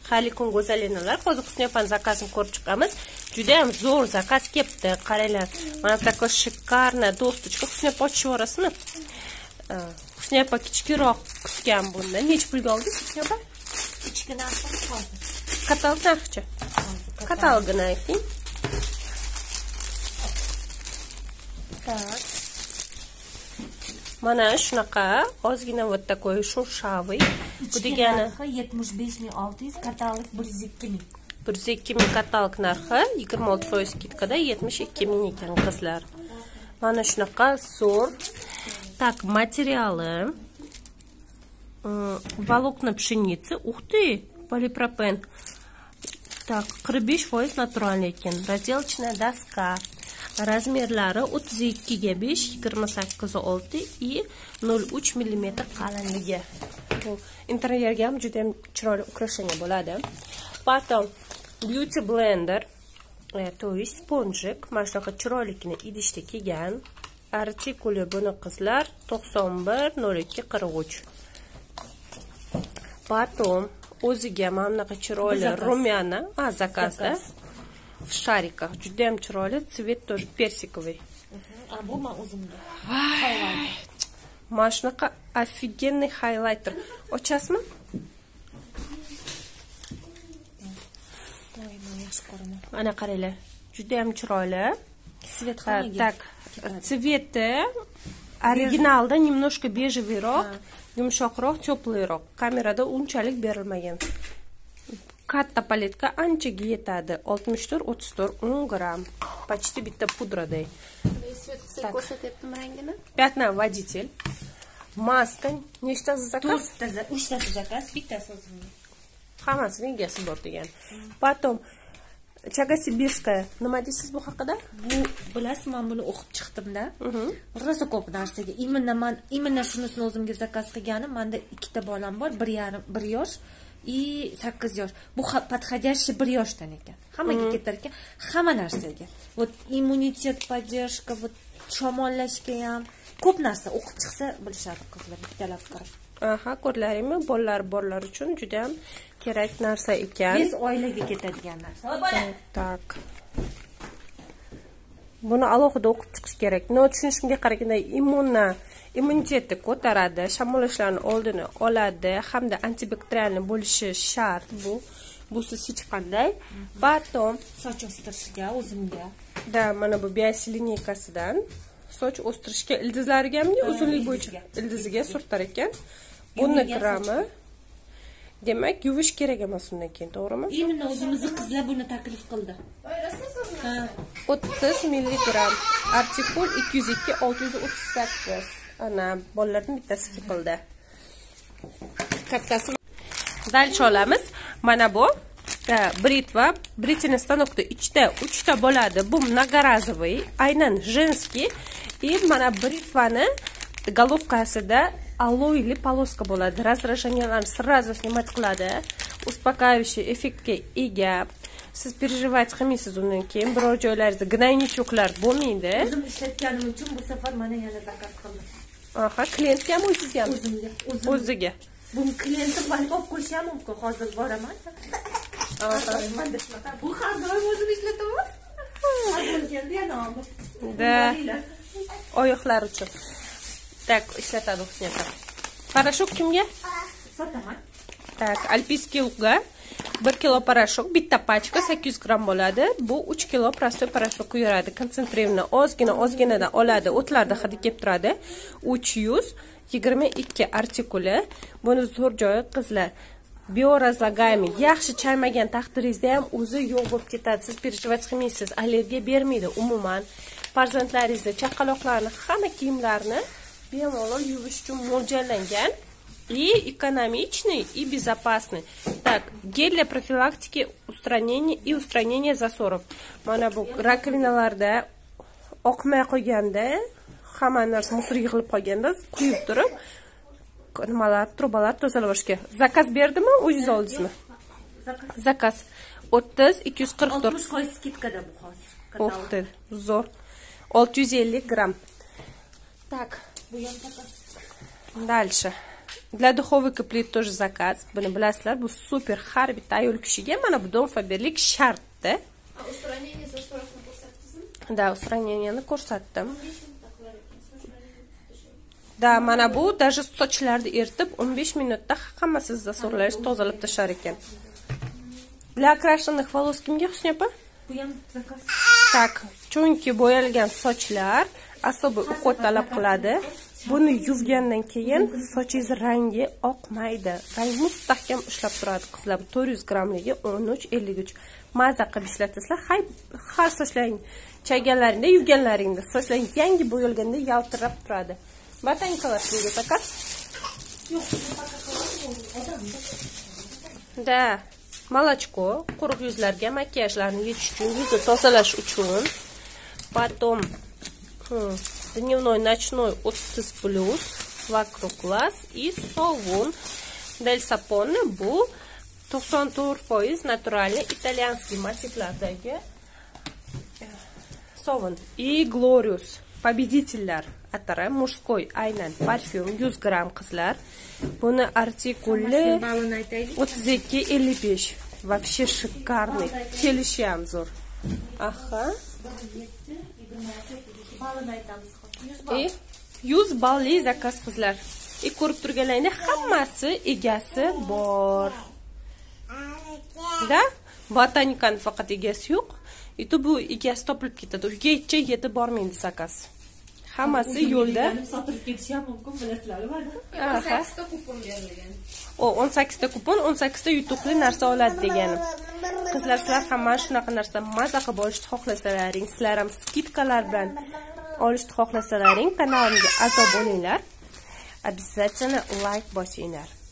Xayli kun go'zalinalar. Hozir Husniy opani zakazini ko'rib chiqamiz. Juda ham zo'r zakaz kelibdi. Qaranglar. Mana такой шикарная досточка. Husniy opa ochib yuborasizmi? Husniy opa kichikroq kutgan bunda. Necha pulga oldingiz, Husniy opa? Ichki narxi hozir. Katalog narxi-chi? Katalogini ayting. Так. Mana shunaqa ozgina вот такой шуршавый. Bu degani 75600, katalog 102000. 102000 katalog narxi, 26% skidkada 72000 ekan qizlar. Mana shunaqa zo'r. Так, материалы. Волокна пшеницы. Ух ты, полипропен. Так, 45% натуральный ekan. Разделочная доска. Razmerlari 32 ga 5, 28 ga 6 и 0,3 mm qalinligi. Bu interyerga ham juda ham chiroyli украшение bo'ladi. Потом beauty blender, то есть sponjik, mana shunaqa chiroylikni idishda kelgan. Artikuli buni qizlar 91 02 43. Потом o'ziga mana bunaqa chiroyli rumyana, zakazda. В шариках. Juda ham chiroyli, цвет тоже персиковый. А bu men o'zimga. Mana shunaqa офигенный хайлайтер. Ochasizmi? Voy, men yaxshi ko'raman. Ana qaranglar. Juda ham chiroyli. Цвет qanaqa? Так, цвети originalda немножко бежевыйroq, yumshoqroq, teplıyroq. Kamerada unchalik berilmagan. Katta paletka anchaga yetadi. 64-34 10 gram. Почти bitta pudraday. Свет qilsa ko'rsatyaptimi rangini? Пятна водитель. Maska, nechtasi zakaz? 3tasi zakaz, bittasi o'zimga. Hammasini egasi bor degan. Потом Chagasibirskaya. Nima deysiz bu haqida? Bu bilasizmi, men buni o'qib chiqdim-da. Rosa ko'p narsaga. Именно shunisini o'zimga zakaz qilganim. Menda ikkita bolam bor, 1 yosh и 8 yosh. Bu подходящий 1 yoshdan ekan. Hammaga ketar ekan, hamma narsaga. Вот immunitet, поддержка, вот shamollashga ham ko'p narsa o'qib chiqsa bilishadi qizlar, bittalab qilib. Aha, ko'rlaringmi? Bolalar uchun juda ham kerak narsa ekan. Biz oilaga ketadigan narsa. Tak. Buni alohida o'qib chiqish kerak. No, tushunishimga qaraganda immunitetni ko'taradi, shamollashlarning oldini oladi hamda antibakterialni bo'lishi shart bu. Busiz hech qanday. Потом soch o'stirishga o'zimga. Da, mana bu Biasi lineykasidan soch o'stirishga ildizlariga ham uzunlik bo'yicha ildiziga surtar ekan. Buni grami. Demak, yuvish kerak emas undan keyin, to'g'rimi? Именно o'zimizning qizlar buni taklif qildi. 30 mg. Artikul 202 638. Ana, bolalarning bittasi qildi. Kattasi. Dalcha olamiz. Mana bu britva, бритвенный станокda ichida 3 ta bo'ladi. Bu многоразовый, aynan женский. И mana britvani головкасida алоэli полоска bo'ladi. Раздражениyalarni сразу снимать qiladi. Успокаивающий effektga ega. Siz переживать qilmaysiz undan keyin biror joylaringizda gnaynichoklar bo'lmaydi. O'zim ishlatganim uchun bu safar mana yana zakaz qildim. Aha, kliyentga ham o'zizga ham? O'ziga. Bu klientim balki olib qo'yishi ham mumkin. Hozir boraman. Bu har doim o'zim ishlataman. Hozir keldi yana oldim. Da. Oyoqlar uchun. Tak, ishlatadi Husniy. Parashok kimga? Sotaman. Tak, alpiyskiy lugga 1 kilo parashok, bitta pachka 800 gram bo'ladi. Bu 3 kilo prostoy parashokka yuradi. Konsentrevni ozginadan oladi. O'tlarda hidi kelib turadi. 322 artikuli. Buni zo'r joyi qizlar. Biorazлагаемый. Yaxshi chaymagan taqdiringizda ham o'zi yo'q bo'lib ketadi. Siz переживать qilmaysiz. Allergiya bermaydi umuman. Farzandlaringizni, chaqaloqlarni, hamma kiyimlarni bemalol yuvish uchun mo'ljallangan. И экономичный, и безопасный. Так, гель для профилактики устранения засоров. Mana bu rakovinalarda oqmay qolganda, hamma narsa musor yig'ilib qolganda quyib turib, nimalar, trubalar tozalashga. Zakaz berdimi, o'zingiz oldingizmi? Zakaz. 30 244. 60% skidkada bu hozir. O'xti, zo'r. 650 gram. Так, bu ham zakaz. Дальше. Для духовки плит тоже заказ. Buni bilasizlar, bu super har bitta ayol kishiga mana bu donfaberlik shartda. Da, устраненияni ko'rsatdim. Da, mana bu даже sochlarni eritib 15 minutda hammasi zasorlaringiz tozalab tashlar ekan. Для окрашенных волос kimga Husni opa? Bu ham zakaz. Tak, chunki bo'yalgan sochlar asobiy o'qot talab qiladi. Buni yuvgandan keyin sochingiz rangi oqmaydi. Rang mustahkam ushlab turadi qizlar. 400 grammligi 13.53. Maza qilib ishlatasizlar. Har sochlaring chayganlaringda, yuvganlaringda sochlaring yangi bo'yalganda yaltirab turadi. Botanika sizga zakaz? Yo'q, Da, молочко, quruq yuzlarga makiyajlarni yechish uchun, yuzni tozalash uchun. Потом дневной, ночной 30+, вокруг глаз и sovun. Del Sapone bu 94% naturalniy italyanskiy motivlardagi sovun. И Glorious победительlar atari mужской aynan parfyum 100 gramm qizlar. Buni artikuli 32.55. Вообще шикарный. Kelishi ham zo'r. Aha. 100 balli zakaz qizlar. Ko'rib turganlaringda hammasi egasi bor. Da, botanikani faqat egasi yo'q. Bu egasi topilib ketadi. Uyga yetib bormaydi zakaz. Hammasi yo'lda. Sotib ketish ham mumkin, bilasizlarmi? 18 ta kupon berilgan. O 18 ta kupon, 18 ta yutuqli narsa oladi deganim. Qizlar, sizlar ham mana shunaqa narsa maza qilib olishni xohlasalaring, sizlar ham skidkalar bilan olishni xohlasalaring, kanalimga a'zo bo'linglar. Обязательно like bosinglar.